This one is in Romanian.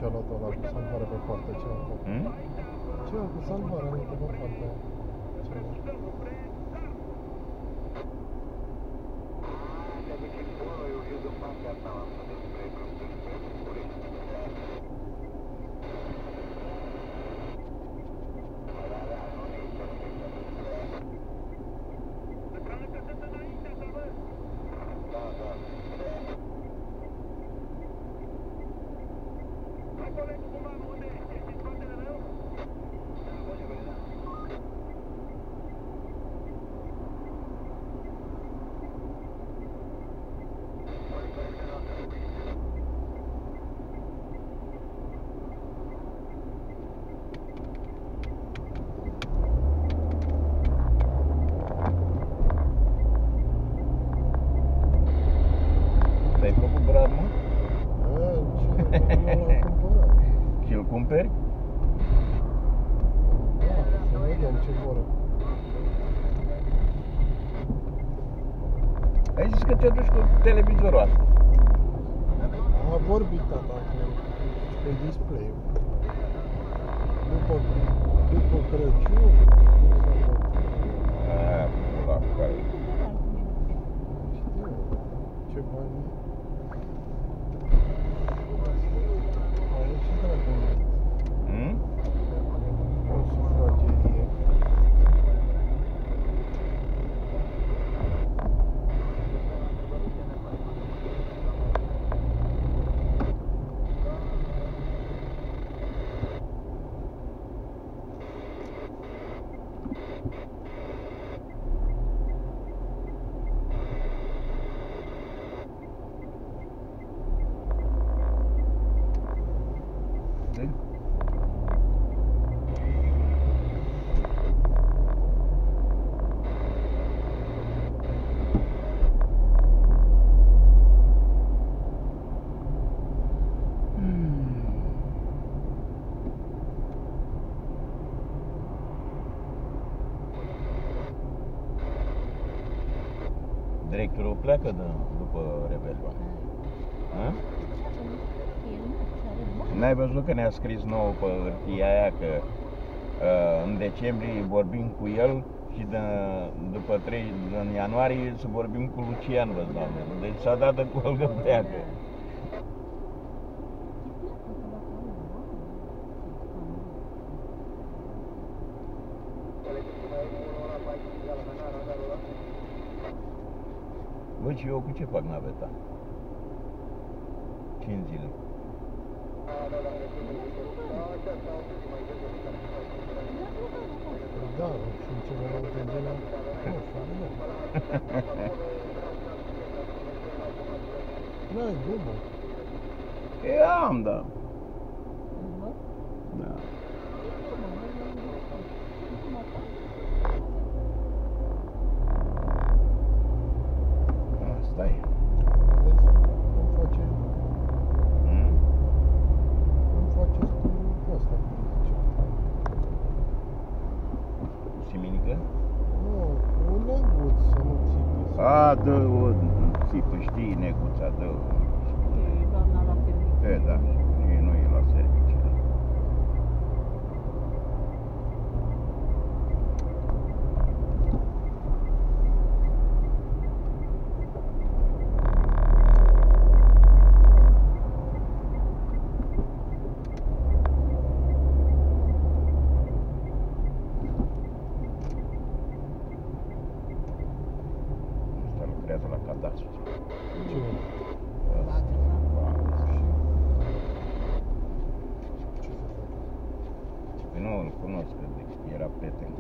a luat ăla cu salvare pe partea cealaltă. Ceva cu salvare, aminte, pe partea Te-ai făcut brad, mă? L-am cumpărat. Și îl cumperi? Da, să vedem ce vor. Ai zis că te duci cu televizorul asta. A vorbit tata pe display. După Crăciun. Aia, la care. Știu, ce bani. Ai și dracu. O sufragerie. Directorul pleacă după Rebelion. N-ai văzut că ne-a scris nouă pe hârtia aia că în decembrie vorbim cu el și după 3 în ianuarie să vorbim cu Lucian Răzdoamne. Deci s-a dat de col că pleacă. Bă, și eu cu ce fac naveta? 5 zile. Da, și în celelalte zile. N-ai gumă. Eu am, da. Da. Asta e. Cum faceți cu asta? Cu siminică? Nu, cu neguț să nu țipi. A, dă-o, țipă, știi, neguța, dă-o. Doamna la serviciu. E, da, și nu e la serviciu. Asta lucrează la cadastru. Ce? Păi nu îl cunosc, că era prieten